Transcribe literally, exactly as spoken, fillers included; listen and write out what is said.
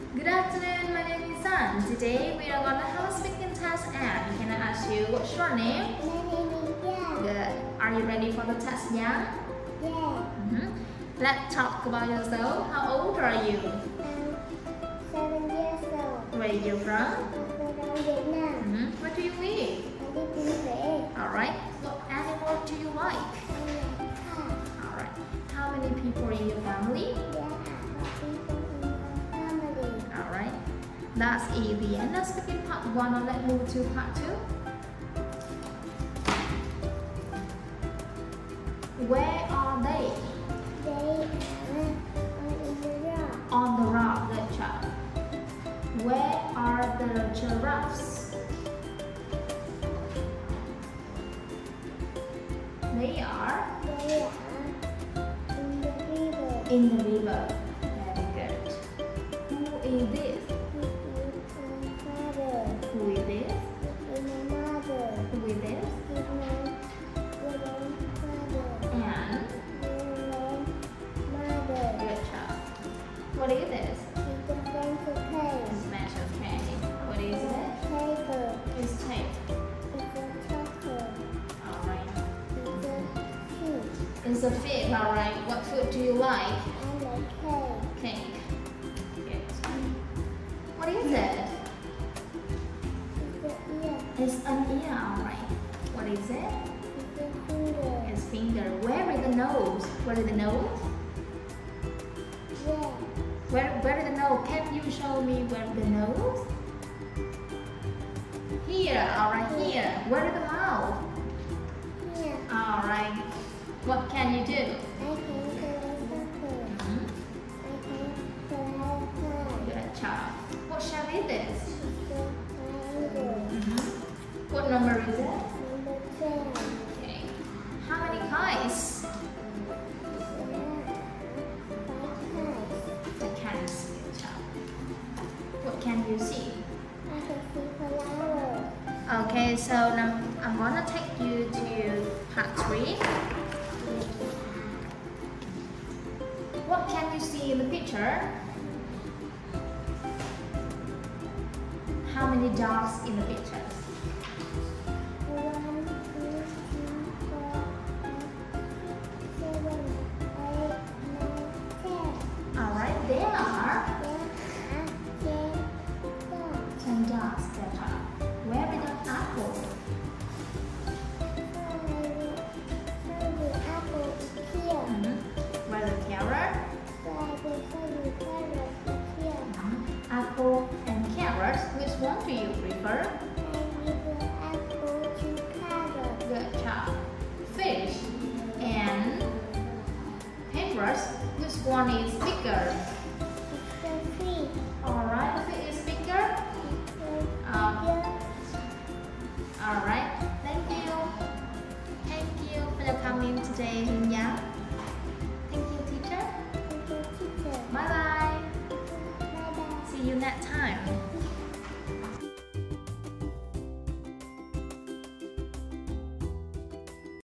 Good afternoon, my name is Sun. Today we are gonna have a speaking test and can I ask you what's your name? My name is Yang. Good. Are you ready for the test, Yang? Yeah. Mm-hmm. Let's talk about yourself. How old are you? I'm seven years old. Where are you from? I'm from Vietnam. Mm-hmm. Where do you live? I live in Huế. Alright. What animal do you like? I like cat. Alright. How many people in your family? There are five people in my family. Alright. That's the end of speaking part one. Now let's move to part two. Where are they? They are on the rock. On the rock, good job. Where are the giraffes? They are They are in the river. in the river. Very good. Who is this? This is my father. Who is this? This is my mother. Who is this? This is my grandfather. And Grandmother. good job. What is this? It's a pencil case. Smash okay. What is it? Paper. It's tape. It's a chocolate. Alright. It's a shoe. It's a fish, alright. What food do you like? I like cake. Cake. Good. What is it? It's a ear. It's an ear, alright. What is it? It's a finger. It's finger. Where is the nose? Where is the nose? Yeah. Where where is the nose? Can you show me where the nose? Here, alright, here. Where is the mouth? Here. Alright. What can you do? I can play soccer. Mhm. I can play Good job. What shape is this? It's a triangle. Mhm. What number is it? Number twelve. Okay. How many kites? There are five The cats. Good job. What can you see? I can see flowers. Okay, so now I'm gonna take you to part three. What can you see in the picture? How many dogs in the picture? One, two, three, four, five, seven, eight, nine, ten. Alright, there are There are ten dogs. ten dogs that are. Where is the apple? So the apple is here. Mhm. Where the carrot? So the so the carrot is here. Mhm. Apple and carrots. Which one do you prefer? I give the apple to carrot. Good job. Fish and paintbrush. Which one is bigger? It's the fish. Alright, the fish is bigger. It's Um, the Alright, thank you. Thank you for your coming today, Hình Yang. Thank you, teacher. teacher. Bye bye. Bye bye. See you next time.